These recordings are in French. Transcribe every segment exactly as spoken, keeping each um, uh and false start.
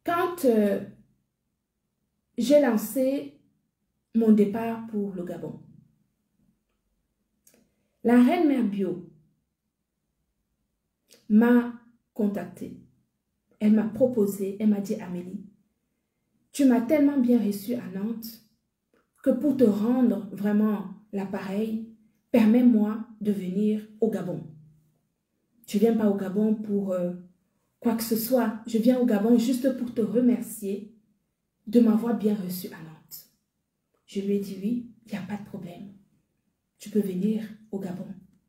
quand euh, j'ai lancé mon départ pour le Gabon, la Reine Mère Bio m'a contactée. Elle m'a proposé, elle m'a dit, Amélie, tu m'as tellement bien reçue à Nantes que pour te rendre vraiment l'appareil, permets-moi de venir au Gabon. Je ne viens pas au Gabon pour euh, quoi que ce soit. Je viens au Gabon juste pour te remercier de m'avoir bien reçu à Nantes. Je lui ai dit oui, il n'y a pas de problème. Tu peux venir au Gabon.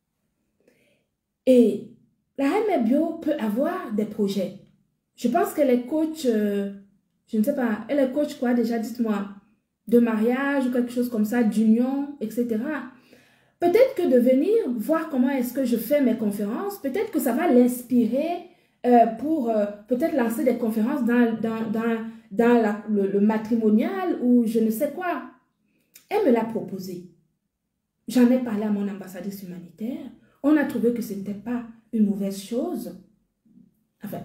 Et la Reine Mère Bio peut avoir des projets. Je pense qu'elle est coach, euh, je ne sais pas, elle est coach quoi déjà, dites-moi, de mariage ou quelque chose comme ça, d'union, et cetera. Peut-être que de venir voir comment est-ce que je fais mes conférences, peut-être que ça va l'inspirer euh, pour euh, peut-être lancer des conférences dans, dans, dans, dans la, le, le matrimonial ou je ne sais quoi. Elle me l'a proposé. J'en ai parlé à mon ambassadrice humanitaire. On a trouvé que ce n'était pas une mauvaise chose. Enfin,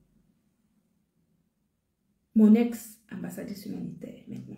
mon ex-ambassadrice humanitaire maintenant.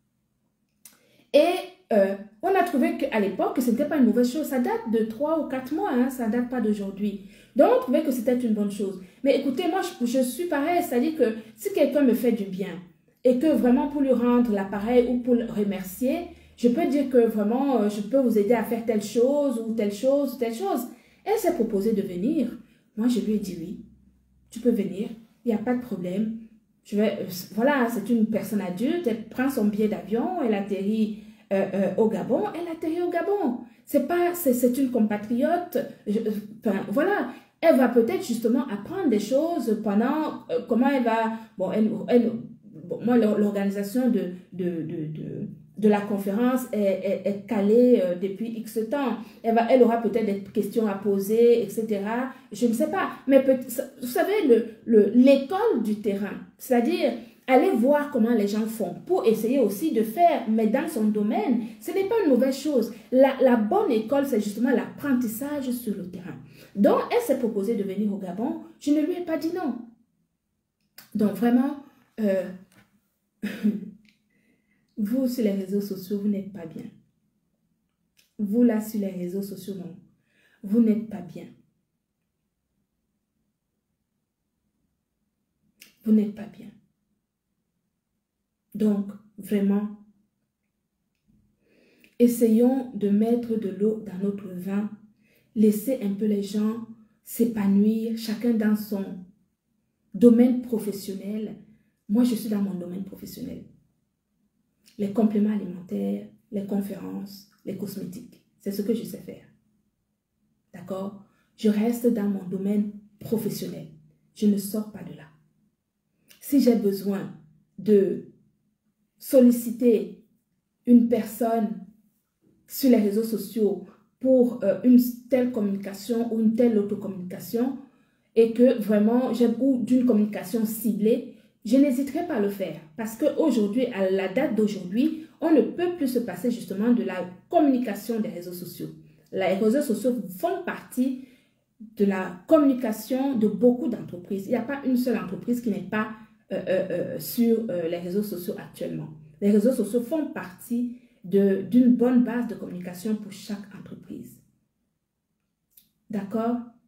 Et euh, on a trouvé qu'à l'époque, ce n'était pas une mauvaise chose. Ça date de trois ou quatre mois, hein, ça ne date pas d'aujourd'hui. Donc, on trouvait que c'était une bonne chose. Mais écoutez, moi, je, je suis pareil, c'est-à-dire que si quelqu'un me fait du bien et que vraiment pour lui rendre l'appareil ou pour le remercier, je peux dire que vraiment, euh, je peux vous aider à faire telle chose ou telle chose ou telle chose. Elle s'est proposée de venir. Moi, je lui ai dit oui, tu peux venir, il n'y a pas de problème. Je vais, euh, voilà, c'est une personne adulte, elle prend son billet d'avion, elle atterrit euh, euh, au Gabon, elle atterrit au Gabon. C'est pas, c'est une compatriote, je, enfin, voilà, elle va peut-être justement apprendre des choses pendant, euh, comment elle va, bon, elle, elle, bon moi, l'organisation de, de, de, de, de la conférence est, est, est calée euh, depuis X temps. Elle, va, elle aura peut-être des questions à poser, et cetera. Je ne sais pas. Mais peut, vous savez, le, le, l'école du terrain, c'est-à-dire aller voir comment les gens font pour essayer aussi de faire, mais dans son domaine, ce n'est pas une mauvaise chose. La, la bonne école, c'est justement l'apprentissage sur le terrain. Donc, elle s'est proposée de venir au Gabon. Je ne lui ai pas dit non. Donc, vraiment... Euh, vous, sur les réseaux sociaux, vous n'êtes pas bien. Vous, là, sur les réseaux sociaux, non. Vous n'êtes pas bien. Vous n'êtes pas bien. Donc, vraiment, essayons de mettre de l'eau dans notre vin. Laissez un peu les gens s'épanouir, chacun dans son domaine professionnel. Moi, je suis dans mon domaine professionnel. Les compléments alimentaires, les conférences, les cosmétiques. C'est ce que je sais faire. D'accord? Je reste dans mon domaine professionnel. Je ne sors pas de là. Si j'ai besoin de solliciter une personne sur les réseaux sociaux pour euh, une telle communication ou une telle autre communication et que vraiment j'ai ou d'une communication ciblée, je n'hésiterai pas à le faire parce qu'aujourd'hui, à la date d'aujourd'hui, on ne peut plus se passer justement de la communication des réseaux sociaux. Les réseaux sociaux font partie de la communication de beaucoup d'entreprises. Il n'y a pas une seule entreprise qui n'est pas euh, euh, sur euh, les réseaux sociaux actuellement. Les réseaux sociaux font partie d'une bonne base de communication pour chaque entreprise. D'accord?